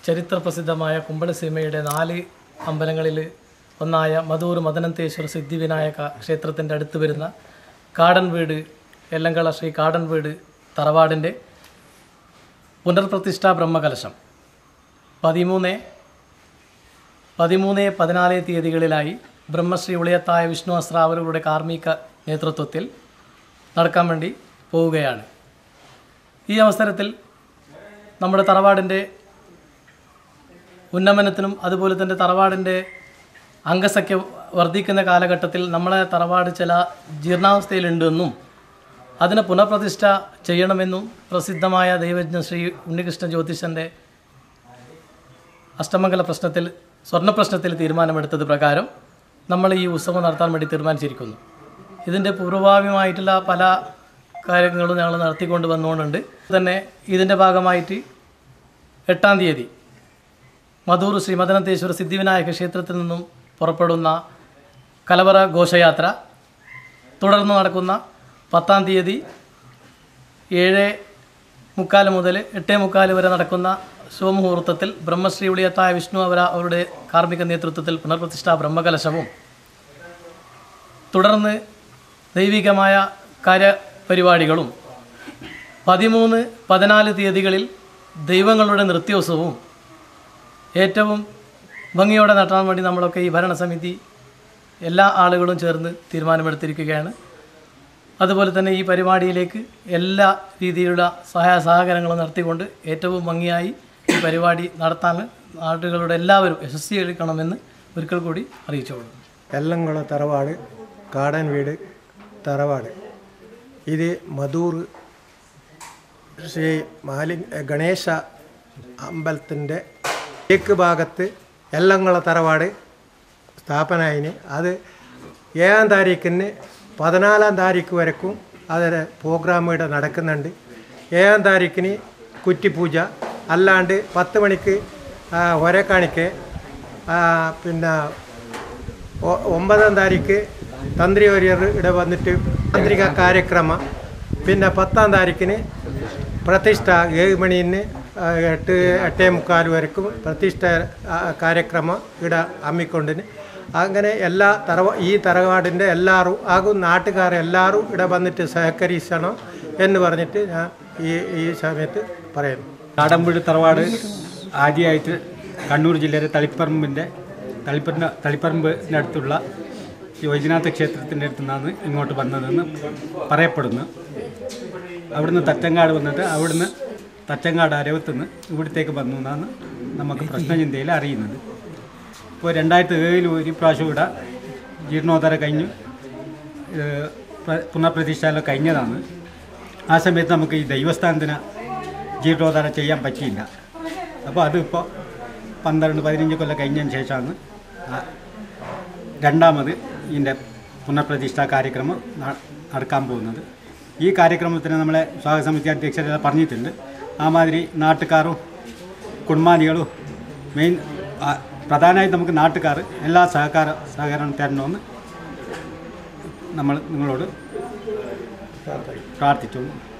ചരിത്രപ്രസിദ്ധമായ കുമ്പളസീമയുടെ 4 അമ്പലങ്ങളിൽ ഒന്നായ മധൂർ മദനന്തേശ്വര സിദ്ധിവിനായക ക്ഷേത്രത്തിൻ്റെ അടുത്ത് വരുന്ന കാടൻവീട് എല്ലങ്കള ശ്രീ കാടൻവീട് തറവാടിൻ്റെ പുനർപ്രതിഷ്ഠാ ബ്രഹ്മകലശം 13-14 തീയതികളിലായി ബ്രഹ്മശ്രീ ഉളിയത്തായ വിഷ്ണു അസ്രാവരുടെ കാർമ്മിക നേതൃത്വത്തിൽ നടക്കാൻ വേണ്ടി പോവുകയാണ്. ഈ അവസരത്തിൽ നമ്മുടെ തറവാടിൻ്റെ ഉന്നമനത്തിനും അതുപോലെ തന്നെ തറവാടിൻ്റെ അംഗസംഖ്യ വർദ്ധിക്കുന്ന കാലഘട്ടത്തിൽ നമ്മളെ തറവാട് ചില ജീർണാവസ്ഥയിലുണ്ടെന്നും അതിനെ പുനഃപ്രതിഷ്ഠ ചെയ്യണമെന്നും പ്രസിദ്ധമായ ദൈവജ്ഞ ശ്രീ ഉണ്ണികൃഷ്ണൻ ജ്യോതിഷൻ്റെ അഷ്ടമംഗല പ്രശ്നത്തിൽ സ്വർണ്ണപ്രശ്നത്തിൽ തീരുമാനമെടുത്തത് പ്രകാരം നമ്മൾ ഈ ഉത്സവം നടത്താൻ വേണ്ടി തീരുമാനിച്ചിരിക്കുന്നു. ഇതിൻ്റെ പൂർവഭാവിയുമായിട്ടുള്ള പല കാര്യങ്ങളും ഞങ്ങൾ നടത്തിക്കൊണ്ട് വന്നുകൊണ്ടുണ്ട്. തന്നെ ഇതിൻ്റെ ഭാഗമായിട്ട് 8-ാം തീയതി മധൂർ ശ്രീ മദനന്തേശ്വര സിദ്ധിവിനായക ക്ഷേത്രത്തിൽ നിന്നും പുറപ്പെടുന്ന കലവറ ഘോഷയാത്ര, തുടർന്ന് നടക്കുന്ന 10-ാം തീയതി 7:45 മുതൽ 8:45 വരെ നടക്കുന്ന ശുഭമുഹൂർത്തത്തിൽ ബ്രഹ്മശ്രീ ഉളിയത്തായ വിഷ്ണു അവരുടെ കാർമ്മിക നേതൃത്വത്തിൽ പുനർപ്രതിഷ്ഠാ ബ്രഹ്മകലശവും, തുടർന്ന് ദൈവികമായ കാര്യപരിപാടികളും, 13-14 തീയതികളിൽ ദൈവങ്ങളുടെ നൃത്യോത്സവവും ഏറ്റവും ഭംഗിയോടെ നടത്താൻ വേണ്ടി നമ്മളൊക്കെ ഈ ഭരണസമിതി എല്ലാ ആളുകളും ചേർന്ന് തീരുമാനമെടുത്തിരിക്കുകയാണ്. അതുപോലെ തന്നെ ഈ പരിപാടിയിലേക്ക് എല്ലാ രീതിയിലുള്ള സഹകരണങ്ങളും നടത്തിക്കൊണ്ട് ഏറ്റവും ഭംഗിയായി ഈ പരിപാടി നടത്താൻ നാട്ടുകളുടെ എല്ലാവരും യശസ്വീകരിക്കണമെന്ന് ഒരിക്കൽ കൂടി അറിയിച്ചോളൂ. എല്ലംകുള തറവാട് കാടൻവീട് തറവാട് ഇത് മധൂർ ശ്രീ ഗണേശ അമ്പലത്തിൻ്റെ തെക്ക് ഭാഗത്ത് എല്ലംകുള തറവാട് സ്ഥാപനമായിന്. അത് 7-ാം താരീഖിന് 14-ാം താരീഖ് വരക്കും അതിന് പ്രോഗ്രാം ഇവിടെ നടക്കുന്നുണ്ട്. 7-ാം താരീഖിന് കുറ്റിപ്പൂജ, അല്ലാണ്ട് 10 മണിക്ക് ഒരക്കാണിക്ക്, പിന്നെ 9-ാം താരീഖ് തന്ത്രി വര്യർ ഇവിടെ വന്നിട്ട് താന്ത്രിക കാര്യക്രമം, പിന്നെ 10-ാം താരീഖിന് പ്രതിഷ്ഠ 7 മണിന് 8:45 വരക്കും പ്രതിഷ്ഠ കാര്യക്രമം ഇവിടെ അമ്മിക്കൊണ്ടിന്. അങ്ങനെ എല്ലാ ഈ തറവാടിൻ്റെ എല്ലാവരും ആകും നാട്ടുകാരെല്ലാവരും ഇവിടെ വന്നിട്ട് സഹകരിക്കണം എന്ന് പറഞ്ഞിട്ട് ഞാൻ ഈ സമയത്ത് പറയുന്നു. കാടൻവീട് തറവാട് ആദ്യമായിട്ട് കണ്ണൂർ ജില്ലയിലെ തളിപ്പറമ്പിനടുത്തുള്ള ഈ വൈദ്യനാഥ ക്ഷേത്രത്തിൻ്റെ അടുത്തു നിന്നാണ് ഇങ്ങോട്ട് വന്നതെന്ന് പറയപ്പെടുന്നു. അവിടുന്ന് തച്ചങ്കാട് വന്നിട്ട് അവിടുന്ന് തച്ചങ്കാട് അരവത്തുനിന്ന് ഇവിടത്തേക്ക് വന്നു എന്നാണ് നമുക്ക് പ്രശ്നചിന്തയിൽ അറിയുന്നത്. ഇപ്പോൾ 2007 ഒരു പ്രാവശ്യം ഇവിടെ ജീർണോദ്ധാര കഴിഞ്ഞു പുനഃപ്രതിഷ്ഠയെല്ലാം കഴിഞ്ഞതാണ്. ആ സമയത്ത് നമുക്ക് ഈ ദൈവസ്ഥാനത്തിന് ജീർണോദ്ധാരം ചെയ്യാൻ പറ്റിയില്ല. അപ്പോൾ അതിപ്പോൾ 12-15 കൊല്ലം കഴിഞ്ഞതിന് ശേഷമാണ് രണ്ടാമത് ഇതിൻ്റെ പുനഃപ്രതിഷ്ഠാ കാര്യക്രമം നടക്കാൻ പോകുന്നത്. ഈ കാര്യക്രമത്തിന് നമ്മളെ സ്വാഗത സമിതി അധ്യക്ഷരെല്ലാം പറഞ്ഞിട്ടുണ്ട്. ആ മാതിരി നാട്ടുകാരും കുടുംബാദികളും പ്രധാനമായിട്ട് നമുക്ക് നാട്ടുകാർ എല്ലാ സഹകരണം തരണമെന്ന് നമ്മൾ നിങ്ങളോട് പ്രാർത്ഥിച്ചു.